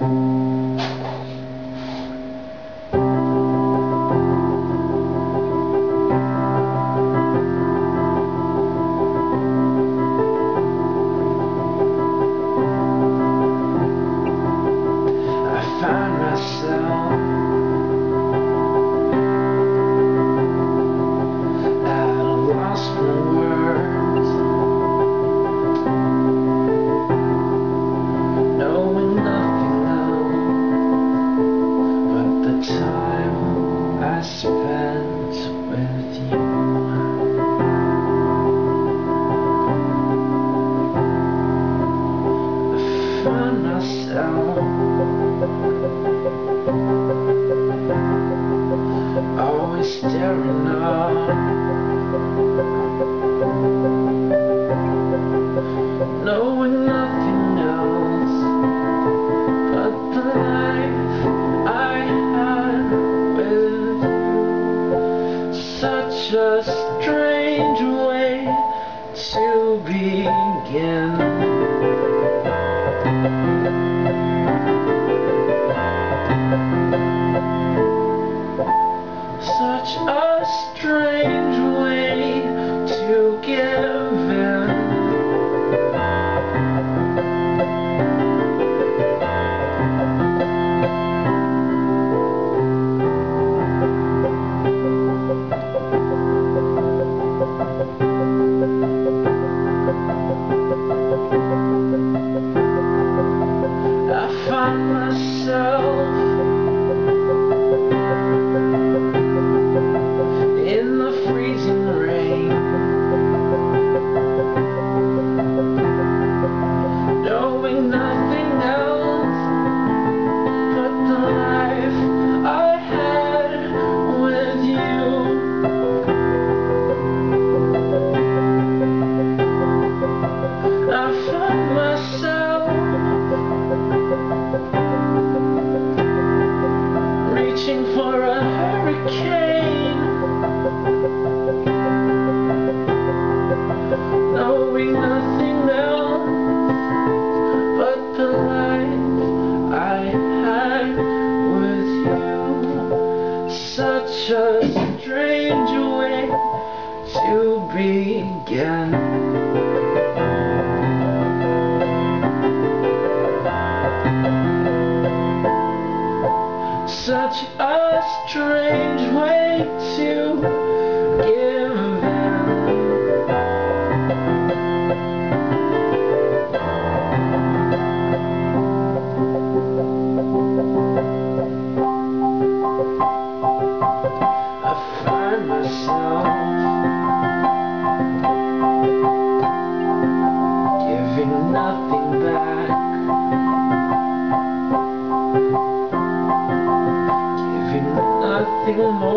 Find myself at a loss for words, knowing nothing else but the time I spent with you. I find myself always staring up, knowing nothing else but the life I had with you. Such a strange way to begin. Such a strange way to give in. I find myself in the freezing rain, knowing nothing else but the life I had with you. I find myself reaching for a hurricane, knowing nothing else but the life I had with you. Such a strange way to begin. Such a strange way to give in. I find myself giving nothing back, giving nothing more.